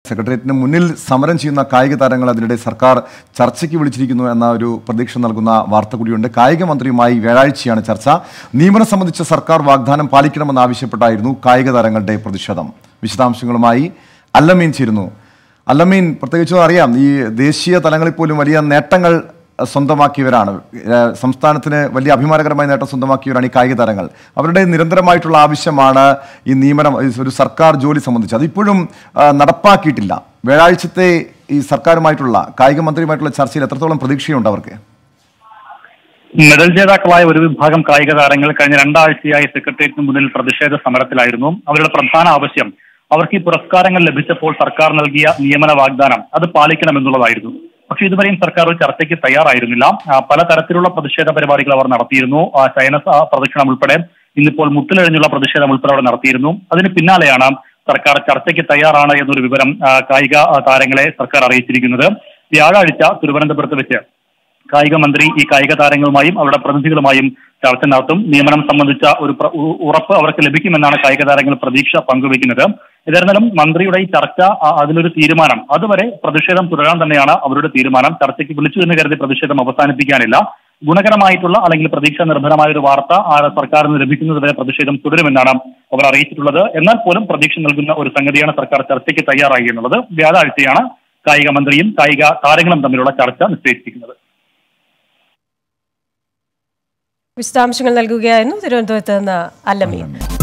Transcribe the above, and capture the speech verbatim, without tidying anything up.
സെക്രട്ടേറിയറ്റിന് മുന്നിൽ സമരം ചെയ്യുന്ന കായിക താരങ്ങൾ അതിനിടെ സർക്കാർ ചർച്ചയ്ക്ക് വിളിച്ചിരിക്കുന്നു എന്ന ഒരു പ്രതീക്ഷ നൽകുന്ന വാർത്ത കൂടിയുണ്ട്. കായിക മന്ത്രിയുമായി വ്യാഴാഴ്ചയാണ് ചർച്ച. നിയമനം സംബന്ധിച്ച സർക്കാർ വാഗ്ദാനം പാലിക്കണമെന്നാവശ്യപ്പെട്ടായിരുന്നു കായിക താരങ്ങളുടെ പ്രതിഷേധം. വിശദാംശങ്ങളുമായി അല്ലമീൻ ചേരുന്നു. അല്ലമീൻ, പ്രത്യേകിച്ചും അറിയാം, ഈ ദേശീയ തലങ്ങളിൽ പോലും വലിയ നേട്ടങ്ങൾ സ്വന്തമാക്കിയവരാണ്, സംസ്ഥാനത്തിന് വലിയ അഭിമാനകരമായ നേട്ടം സ്വന്തമാക്കിയവരാണ് ഈ കായിക താരങ്ങൾ. അവരുടെ നിരന്തരമായിട്ടുള്ള ആവശ്യമാണ് ഈ നിയമനം, ഒരു സർക്കാർ ജോലി സംബന്ധിച്ച്. അതിപ്പോഴും നടപ്പാക്കിയിട്ടില്ല. വ്യാഴാഴ്ചത്തെ ഈ സർക്കാരുമായിട്ടുള്ള കായിക മന്ത്രിയുമായിട്ടുള്ള ചർച്ചയിൽ എത്രത്തോളം പ്രതീക്ഷയുണ്ട് അവർക്ക്? മെഡൽ ജേതാക്കളായ ഒരു വിഭാഗം കായിക താരങ്ങൾ കഴിഞ്ഞ രണ്ടാഴ്ചയായി സെക്രട്ടേറിയറ്റിന് മുന്നിൽ പ്രതിഷേധ സമരത്തിലായിരുന്നു. അവരുടെ പ്രധാന ആവശ്യം അവർക്ക് ഈ പുരസ്കാരങ്ങൾ ലഭിച്ചപ്പോൾ സർക്കാർ നൽകിയ നിയമന വാഗ്ദാനം അത് പാലിക്കണമെന്നുള്ളതായിരുന്നു. പക്ഷെ ഇതുവരെയും സർക്കാർ ഒരു ചർച്ചയ്ക്ക് തയ്യാറായിരുന്നില്ല. പലതരത്തിലുള്ള പ്രതിഷേധ പരിപാടികൾ അവർ നടത്തിയിരുന്നു. ചൈന പ്രദക്ഷിണം ഉൾപ്പെടെ ഇന്നിപ്പോൾ മുത്തിലെഴിഞ്ഞുള്ള പ്രതിഷേധം ഉൾപ്പെടെ അവർ നടത്തിയിരുന്നു. അതിന് പിന്നാലെയാണ് സർക്കാർ ചർച്ചയ്ക്ക് തയ്യാറാണ് എന്നൊരു വിവരം കായിക താരങ്ങളെ സർക്കാർ അറിയിച്ചിരിക്കുന്നത്. വ്യാഴാഴ്ച തിരുവനന്തപുരത്ത് വെച്ച് കായിക മന്ത്രി ഈ കായിക താരങ്ങളുമായും അവരുടെ പ്രതിനിധികളുമായും ചർച്ച നടത്തും. നിയമനം സംബന്ധിച്ച ഒരു ഉറപ്പ് അവർക്ക് ലഭിക്കുമെന്നാണ് കായിക താരങ്ങൾ പ്രതീക്ഷ പങ്കുവയ്ക്കുന്നത്. ഏതായിരുന്നാലും മന്ത്രിയുടെ ഈ ചർച്ച, അതിലൊരു തീരുമാനം, അതുവരെ പ്രതിഷേധം തുടരാൻ തന്നെയാണ് അവരുടെ തീരുമാനം. ചർച്ചയ്ക്ക് വിളിച്ചു എന്ന് കരുതി പ്രതിഷേധം അവസാനിപ്പിക്കാനില്ല. ഗുണകരമായിട്ടുള്ള അല്ലെങ്കിൽ പ്രതീക്ഷ നിർഭരമായ ഒരു വാർത്ത സർക്കാരിന് ലഭിക്കുന്നത് വരെ പ്രതിഷേധം തുടരുമെന്നാണ് അവർ അറിയിച്ചിട്ടുള്ളത്. എന്നാൽ പോലും പ്രതീക്ഷ നൽകുന്ന ഒരു സംഗതിയാണ് സർക്കാർ ചർച്ചയ്ക്ക് തയ്യാറായി എന്നുള്ളത്. വ്യാഴാഴ്ചയാണ് കായിക മന്ത്രിയും കായിക താരങ്ങളും തമ്മിലുള്ള ചർച്ച നിശ്ചയിച്ചിരിക്കുന്നത്. വിശദാംശങ്ങൾ നൽകുകയായിരുന്നു തിരുവനന്തപുരത്ത് നിന്ന് അല്ലമീൻ.